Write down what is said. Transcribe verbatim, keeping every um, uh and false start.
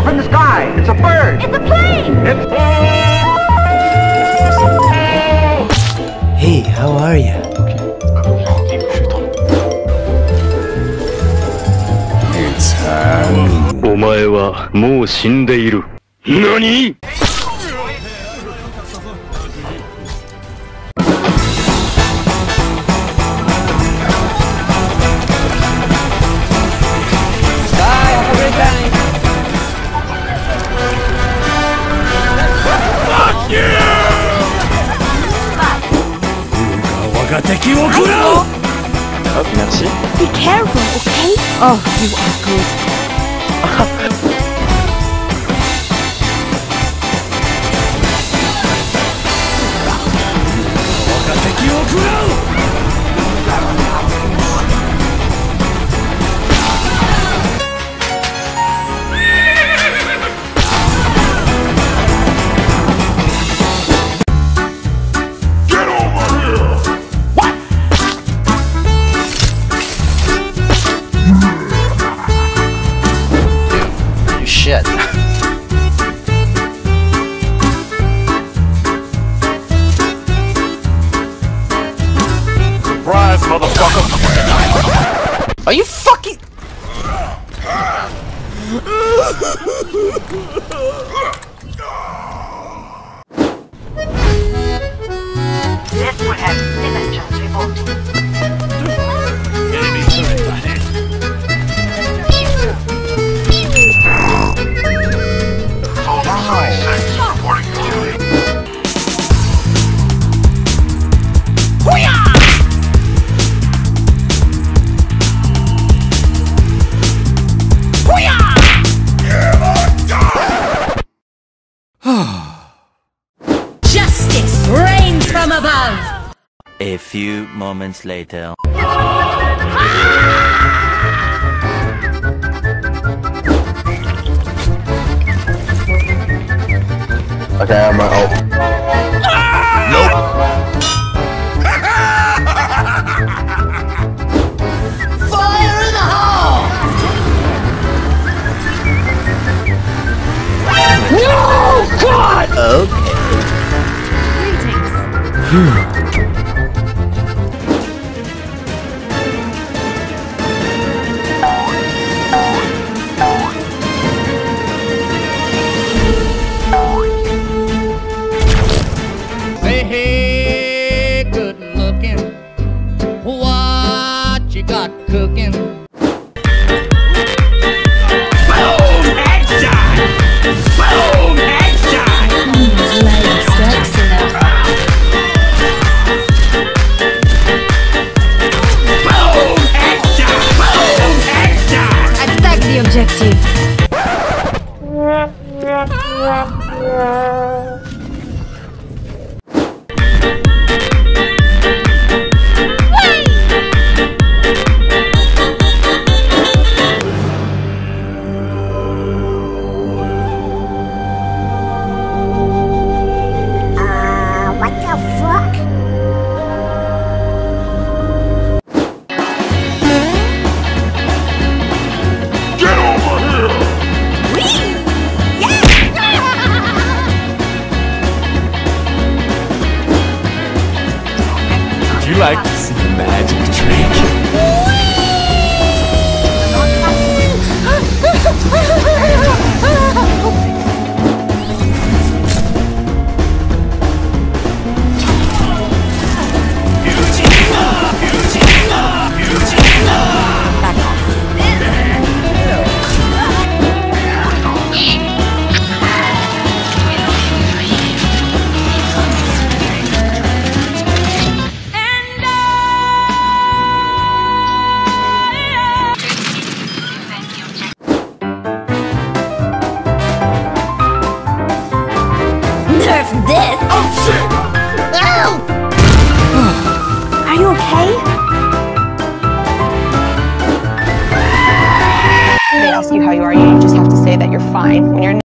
from the sky. It's a bird. It's a plane. It's... Hey, how are you? It's Han. お前はもう死んでいる。何? Oh, merci. Be careful, okay? Oh, you are good. Shit. Surprise, motherfucker! Are you fucking... This would have diligence reporting. Enemy turret ahead. Justice reigns from above. A few moments later. Okay, I have my ult. Nope. Fire in the hole! No! God! Okay. Greetings. Hey, hey, good looking. What you got cooking? Boom! Headshot! Boom! Headshot! Lady sexy now. Boom! Headshot! Boom! Headshot! Attack the objective. Would you like to see a magic trick? Nerf this! Oh shit! Ow! Are you okay? They ask you how you are, you just have to say that you're fine when you're